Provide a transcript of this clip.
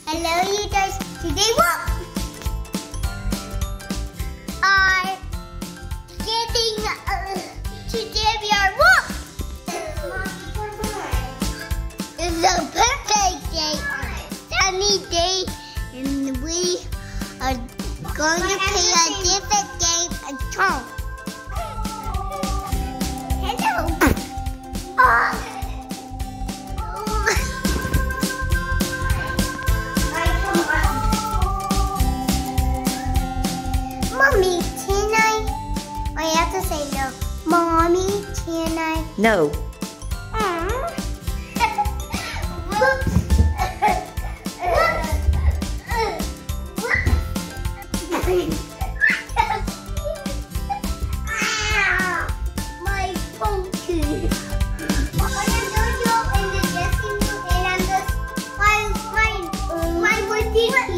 Hello, you guys. Today what? Are getting today we are what? It's a birthday day, sunny day, and we are going to play a different game at home. Hello. Mommy, can I have to say no. Mommy, can I? No. My pumpkin. I am going to open the dressing room and I'm just my birthday.